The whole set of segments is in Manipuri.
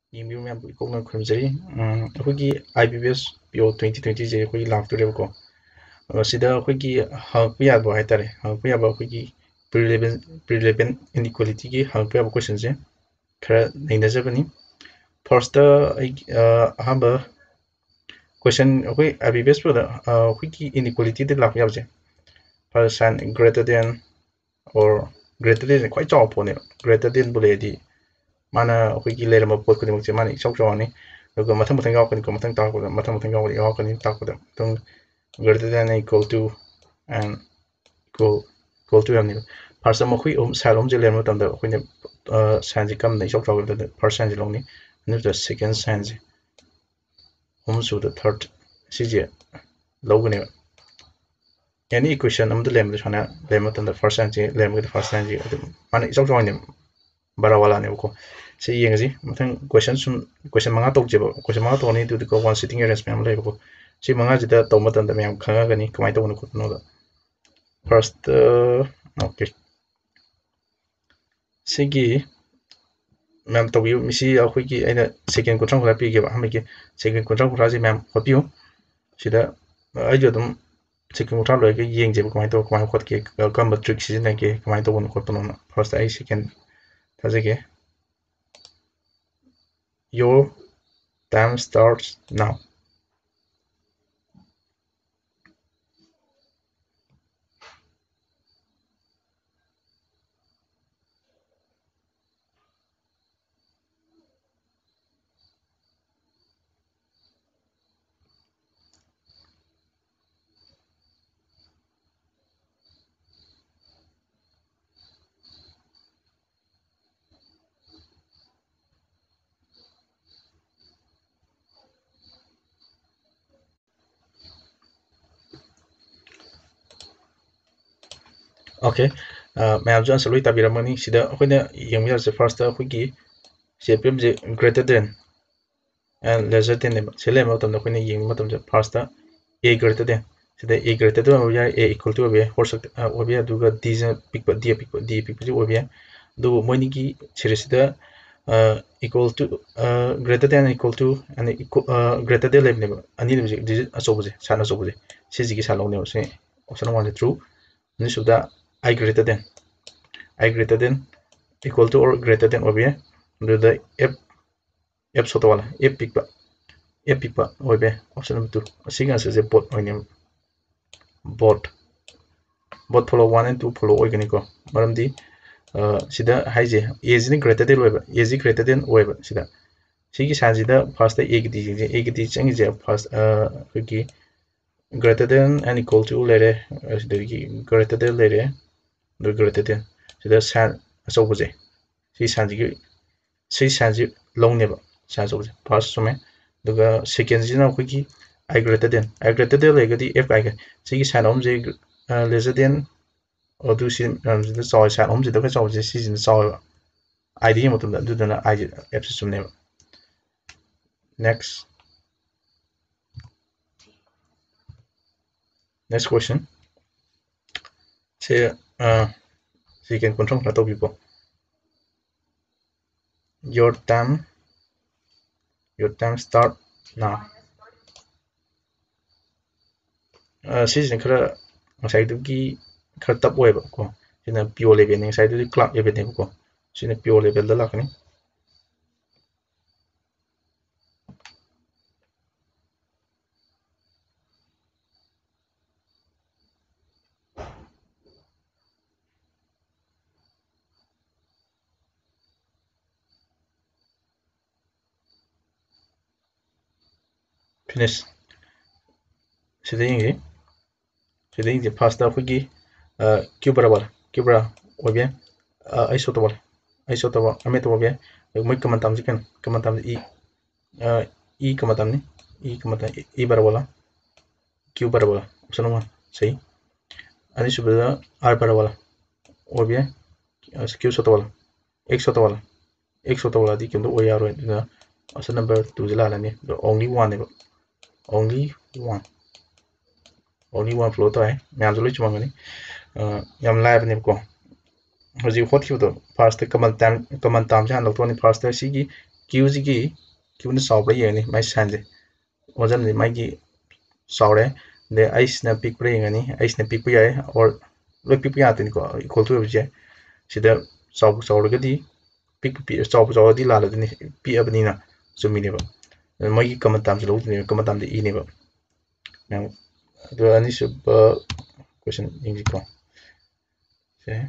ꯌꯦꯡꯕꯤꯌꯨ ꯃꯌꯥꯝ ꯏꯀꯣꯛꯅ ꯈꯨꯔꯨꯝꯖꯔꯤ ꯑꯩꯈꯣꯏꯒꯤ IBBS PO 2020ꯁꯦ ꯑꯩꯈꯣꯏꯒꯤ ꯂꯥꯛꯇꯣꯔꯦꯕꯀꯣ ꯁꯤꯗ ꯑꯩꯈꯣꯏꯒꯤ ꯍꯪꯉꯛꯄ ꯌꯥꯕ ꯍꯥꯏꯇꯥꯔꯦ ꯍꯪꯉꯛꯄ ꯌꯥꯕ ꯑꯩꯈꯣꯏꯒꯤ ꯄ꯭ꯔꯤꯂꯦꯕꯦꯟ ꯏꯟꯏꯀ꯭ꯋꯦꯂꯤꯇꯤꯒꯤ ꯍꯪꯉꯛꯄ ꯌꯥꯕ ꯀꯣꯏꯁꯟꯁꯦ ꯈꯔ ꯅꯩꯅꯖꯕꯅꯤ ꯐꯥꯔꯁꯇ ꯑꯩ ꯑꯍꯥꯟꯕ ꯀꯣꯏꯁꯟ ꯑꯩꯈꯣꯏ IBBS POꯗ ꯑꯩꯈꯣꯏꯒꯤ ꯏꯟꯏꯀ꯭ꯋꯦꯂꯤꯇꯤꯗ ꯂꯥꯛꯄ ꯌꯥꯕꯁꯦ first sign greater than or greater ꯗꯦꯟꯁꯦ ꯈ꯭ꯋꯥꯏ ꯆꯥꯎꯕ ꯄꯣꯠꯅꯦꯕ ꯒ꯭ꯔꯦꯇꯔ ꯗꯦꯟꯕꯨ ꯂꯩꯔꯗꯤ माना अखोई लेरम पोट खुदिमक माना इचौ चौनी अदुगा मथंग मथंग यावकनी मथंग ताकपदा मथंग मथंग यावकनी ताकपदा तुम greater than equal to and equal to यामनी फर्स्ट मखोई साइड ओम जे लेरम मतंदा अखोइने साइन जे कम इचौ चौगदा फर्स्ट साइन जे लौनी नुदा सेकंड साइन जे ओम सु द थर्ड सिजे लौगने एनी इक्वेशन अमद लेरम छना लेरम मतंदा फर्स्ट साइन जे लेरम फर्स्ट साइन जे माना इचौ चौनी बरावाला ने को से येंगजी मथंग क्वेश्चन मंगा तौजेबो क्वेश्चन मंगा तौनी दु को वन सिटिंग अरेंजमेंट हम लेबो से मंगा जिदा तौ मतन द मैम खंगा गनी कमाय तौनो खुनो द फर्स्ट ओके सिगी मैम तौबियो मिसी अखोइगी आइना सेकेंड क्वेश्चन खरा पिगेबा हमगे सेकेंड क्वेश्चन खरा जे मैम होपियो सिदा आइजो दम सेकेंड क्वेश्चन लोगे येंगजेबो कमाय तौ कमाय खोटके कम ट्रिक सिजनके कमाय तौनो खोटनो फर्स्ट आई सेकेंड थाजेगे Your time starts now. Okay, ma'am जो आंसर लोई ताबिरमनी सिदा अखोइना येंगमिया से फर्स्ट अखोइगी सेपम जे greater than and lesser than ने सेले मतम अखोइना येंग मतम जे फर्स्ट a ग्रेटर देन सिदा a ग्रेटर देन हो या a इक्वल टू बे हो सकता हो बे दुगा d जे पिक d पिक जे हो बे दु मोइनी की सिरिसदा equal to greater than equal to and greater than लेबने अनि ने जे अचोबजे साना अचोबजे सिजिगी सालौने से ऑप्शन 1 ट्रू नि सुदा I greater than equal to or greater than over here do the f sort of f pipa over option number 2 single as a bot on him bot follow 1 and 2 follow organic maram di sida haije is greater than over is greater than over sida sigi sanjida first a gidi change je first greater than and equal to later greater than later the greater than sida san asobuje si sanji long neba san asobuje first sume duga second jina khoi I greater than legadi f I sigi san om je lesser than or do si the soy san om je the soy je si jin soy id motum da dudana I f sum neba next question say second control na to people your time start now सिजन खरा ngsaiduggi khara tap oiba ko sina pure level ni ngsaiduggi club level ne ko sina pure level da lakani finish sidingi pasta khigi cubra oibe isotobal ame to oibe moi kamantam jikan kamantam e kamatam ni e barabola q barabola option 1 सही ani subada r barabola oibe q sotobal x sotobal di kendo oyaro na option number 2 jala lani only one only one flow to hai myam jalo chumangani yam live ne ko hoji hot hiu to first command tam jan lo to ni first sigi Q जी की Q ने सॉफ्ट ये नहीं मैं सांझे वजन नहीं मैं की सॉफ्ट है दे आइस ने पिक पर ये नहीं आइस ने पिक पर आए और लोग पिक पे आते हैं को इक्वल टू बजे सीधा सॉफ्ट सॉफ्ट के दी पिक पिक सॉफ्ट सॉफ्ट दी लाल दी पिक अपनी ना जुम्मी ने बा मैं की कमत ताम से लोग ने कमत ताम दे ई ने बा now the initial question in the okay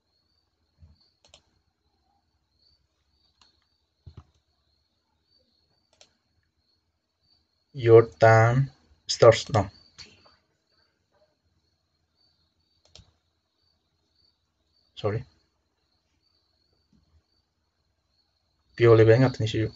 your time starts now sorry purely bang at issue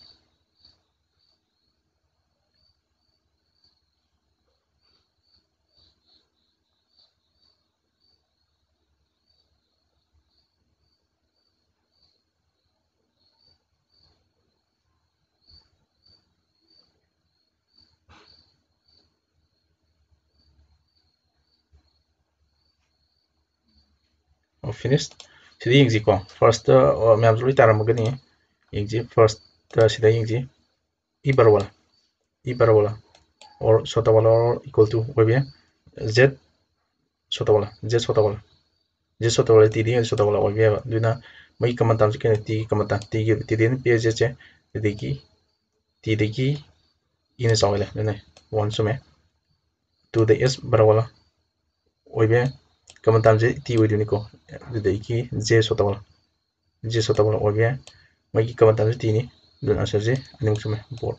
or finished sida yingzi ko first map zuri taramagani yingzi first sida yingzi e parabola or sota wala or equal to obe z sota wala z sota wala z sota wala t d sota wala obe ba duna mai kamatam se ken t kamata t gi t d n p z che t d gi ina sawale duna one sume to the s parabola obe kamatam je t oiduni ko dudai j sota j sota wala obe mai kamatam je t ni dun answer je anim sume board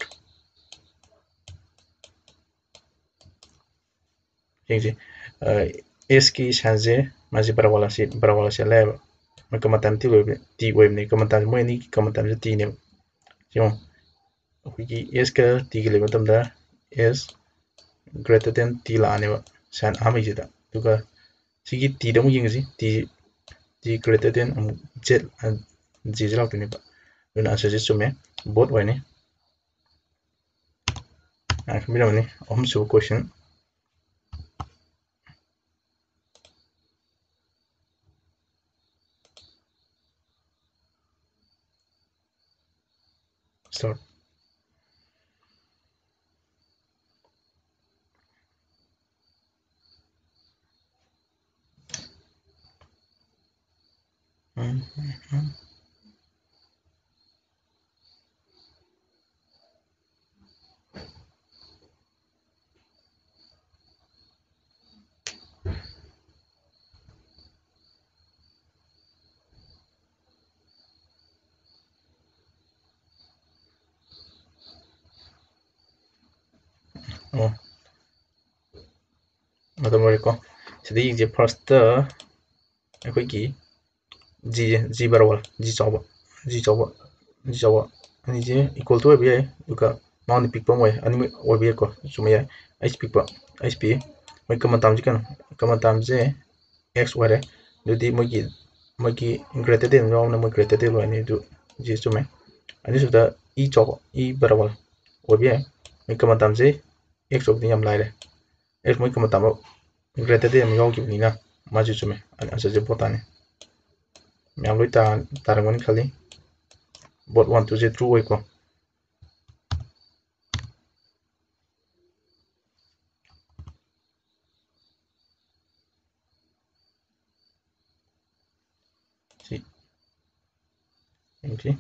yengji s ki sanze maji parabola se leba mai kamatam t oibne kamatam mo ni kamatam je t ne yo ꯑꯩꯈꯣꯏꯒꯤ ꯑꯦꯁꯀ ꯇꯤꯒ ꯂꯩꯕ ꯃꯇꯝꯗ ꯑꯦꯁ ꯒ꯭ꯔꯦꯇꯔ ꯗꯦꯟ ꯇꯤ ꯂꯥꯛꯑꯅꯦꯕ ꯁꯥꯏꯟ ꯑꯍꯥꯟꯕꯩꯁꯤꯗ ꯑꯗꯨꯒ ꯁꯤꯒꯤ ꯇꯤꯗ ꯑꯃꯨꯛ ꯌꯦꯡꯉꯁꯤ ꯇꯤ ꯒ꯭ꯔꯦꯇꯔ ꯗꯦꯟ ꯑꯃꯨꯛ ꯖꯦꯁꯦ ꯂꯥꯛꯇꯣꯏꯅꯦꯕ ꯑꯗꯨꯅ ꯑꯟꯁꯔꯁꯦ ꯆꯨꯝꯃꯦ ꯕꯣꯠ ꯑꯣꯏꯅꯤ ꯈꯪꯕꯤꯔꯝꯃꯅꯤ ꯑꯍꯨꯝꯁꯨꯕ ꯀꯣꯏꯁꯟ ꯁ꯭ꯇꯥꯔꯠ ꯑꯣ ꯃꯇꯝ ꯑꯣꯏꯔꯦꯀꯣ ꯁꯤꯗ ꯌꯦꯡꯁꯦ ꯐꯥꯔꯁꯇ ꯑꯩꯈꯣꯏꯒꯤ ꯖꯤ ꯕꯥꯔ ꯖꯤ ꯆꯥꯎꯕ ꯑꯅꯤꯁꯦ ꯏꯀ꯭ꯋꯦꯜ ꯇꯨ ꯑꯣꯏꯕ ꯌꯥꯏ ꯑꯗꯨꯒ ꯃꯥꯎꯟꯗ ꯄꯤꯛꯄ ꯑꯃ ꯑꯣꯏ ꯑꯅꯤꯃꯛ ꯑꯣꯏꯕ ꯌꯥꯏꯀꯣ ꯆꯨꯝꯕ ꯌꯥꯏ ꯑꯩꯁ ꯄꯤꯛꯄ ꯑꯩꯁ ꯄꯤ ꯃꯣꯏ ꯀꯃꯟ ꯇꯥꯝꯁꯦ ꯀꯩꯅꯣ ꯀꯃꯟ ꯇꯥꯝꯁꯦ ꯑꯦꯛꯁ ꯑꯣꯏꯔꯦ ꯑꯗꯨꯗꯤ ꯃꯣꯏꯒꯤ ꯒ꯭ꯔꯦꯇꯔ ꯗꯦꯟ ꯌꯥꯎꯕꯅ ꯃꯣꯏ ꯒ꯭ꯔꯦꯇꯔ ꯗꯦꯟ ꯑꯣꯏꯔꯅꯤ ꯑꯗꯨ ꯖꯤ ꯆꯨꯝꯃꯦ ꯑꯅꯤꯁꯨꯕꯗ ꯏ ꯆꯥꯎꯕ ꯏ ꯕꯥꯔ ꯑꯣꯏꯕ ꯌꯥꯏ ꯃꯣꯏ ꯀꯃꯟ ꯇꯥꯝꯁꯦ ꯑꯦꯛꯁ ꯑꯣꯏꯕꯗꯤ ꯌꯥꯝ ꯂꯥꯏꯔꯦ ꯑꯦꯛꯁ ꯃꯣꯏ ꯀꯃꯟ ꯇꯥꯝ ꯒ꯭ꯔꯦꯇꯔ ꯗꯦꯟ ꯑꯃ ꯌꯥꯎꯈꯤꯕꯅꯤꯅ ꯃꯥꯁꯨ ꯆꯨꯝꯃꯦ ꯑꯟꯁꯔꯁꯦ ꯕꯣꯠ ꯇꯥꯅꯤ ꯃꯌꯥꯝ ꯂꯣꯏ ꯇꯥꯔꯝꯒꯅꯤ ꯈꯜꯂꯤ ꯕꯣꯠ 1 2 ꯁꯦ ꯇ꯭ꯔꯨ ꯑꯣꯏꯀꯣ ꯁꯤ ꯌꯦꯡꯁꯤ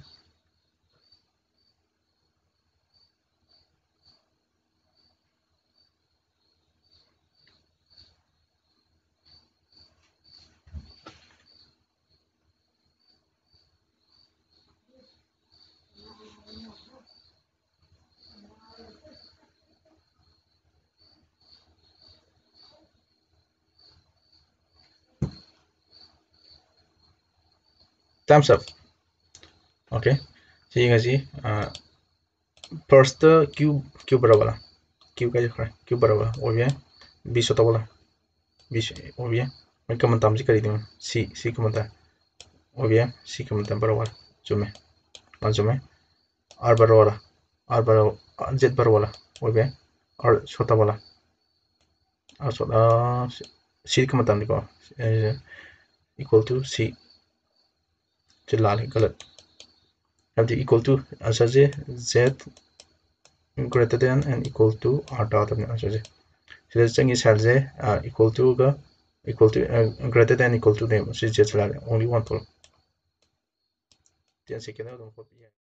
time's up okay ꯁꯤ ꯌꯦꯡꯉꯁꯤ ꯐꯥꯔꯁꯇ q ꯕꯥꯔ q ꯀꯥꯏ ꯆꯠꯈ꯭ꯔꯦ q ꯕꯥꯔ ꯑꯣꯏꯕ ꯌꯥꯏ b ꯁꯣꯇꯥ b ꯑꯣꯏꯕ ꯌꯥꯏ ꯃꯣꯏ ꯀꯃꯟ ꯇꯥꯝꯁꯤ ꯀꯔꯤꯅꯣ c ꯀꯃꯟ ꯇꯥꯝ ꯑꯣꯏꯕ ꯌꯥꯏ c ꯀꯃꯟ ꯇꯥꯝ ꯕꯥꯔ ꯆꯨꯝꯃꯦ ꯆꯨꯝꯃꯦ r ꯕꯥꯔ z ꯕꯥꯔ ꯑꯣꯏꯕ ꯌꯥꯏ r Chhota r Chhota c common ꯇꯥꯝꯅꯤꯀꯣ equal to c ꯁꯤ ꯂꯥꯜꯂꯦ ꯒꯂꯠ ꯍꯥꯏꯕꯗꯤ equal to answer J z greater than and equal to r तादबने answer जे सिदा चंगी सेल जे equal to greater than equal to ने से z चला only one तो 10 second